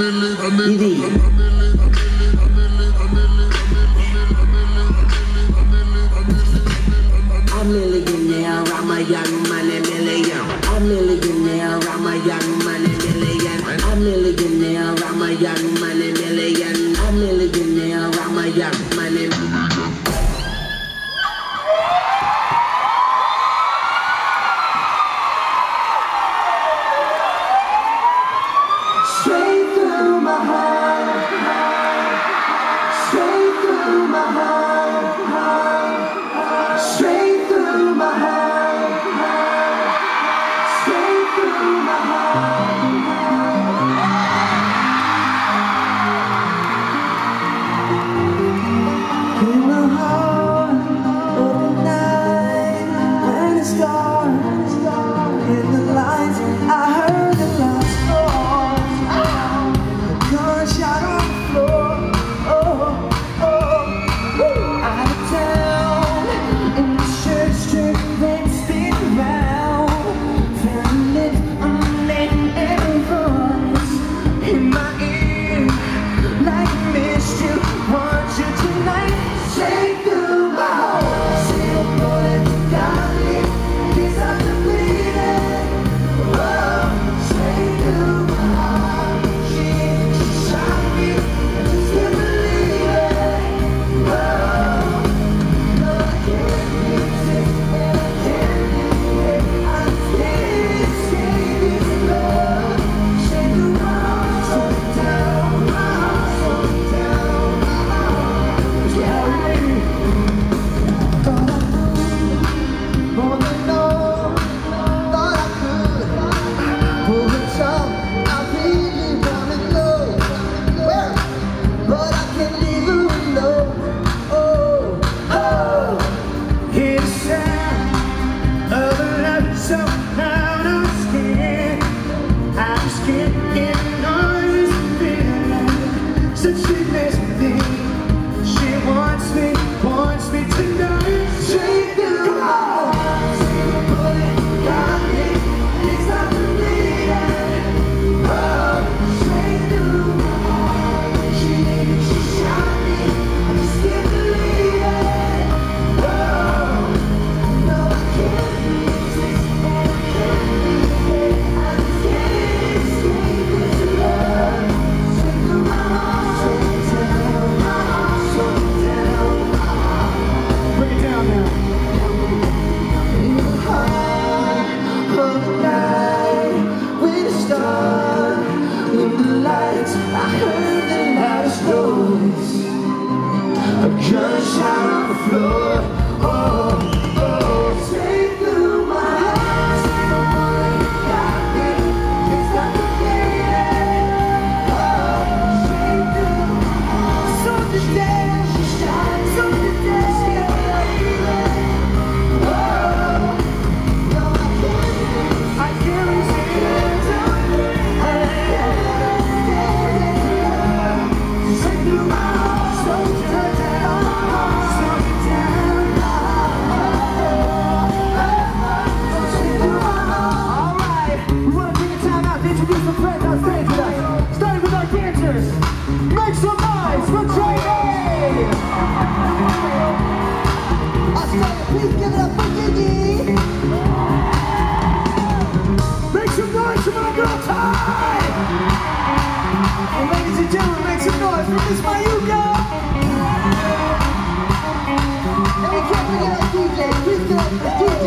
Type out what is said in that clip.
millionaire, I'm a young money million. I'm millionaire, I'm a young money million. I'm millionaire, I'm a young money million. I'm millionaire, I'm a young money million. Straight through my heart, straight through my heart, straight through my heart, straight through my heart. In the heart of the night, when it's dark, in the lights, I heard the last gunshot on the floor, oh, oh, out of town, in the church street, they spin around, found it unnamed and voice in my ear, like I missed you, want you tonight, straight through my heart, say a bullet got me, kiss out the bleeding, oh, straight through my heart, shot me, I just can't believe it, oh, no I can't resist and I can't leave it, I just can't escape this love, shake through my heart, slow it down, my heart, slow it down, my heart, carry me, thought I knew, more than all, thought I could, pull the tongue, I really wanna know, but I can't leave her alone, oh, oh, hear the sound of a love so out of skin, I'm scared getting on this feeling, such a nice thing, she wants me tonight, straight through my heart, see the bullet got me, it's not the bleeding, oh, straight through my heart, she shot me, I just can't believe it, oh, no I can't resist and I can't leave it, I just can't escape this love, straight through my heart, slow it down, my heart, slow it down, my heart, bring it down now. In the heart of the night, when it's dark, in the lights, I heard the loudest noise, a gunshot on the floor, oh, oh, straight through my heart, say a bullet got me, it's not the bleeding, oh, straight through my heart, something dead, something dead, she can't believe it, oh, no I can't resist it, straight through my heart, slow it down, slow it down, straight through my heart. Alright, we want to take a time out to introduce some friends on stage with us, starting with our dancers. Make some noise for Trey! Australia, please give it up for Gigi! Make some noise for my girl Ty! And ladies and gentlemen, make some noise for Miss Mayuka! And we can't forget our DJ, please give it up for DJ!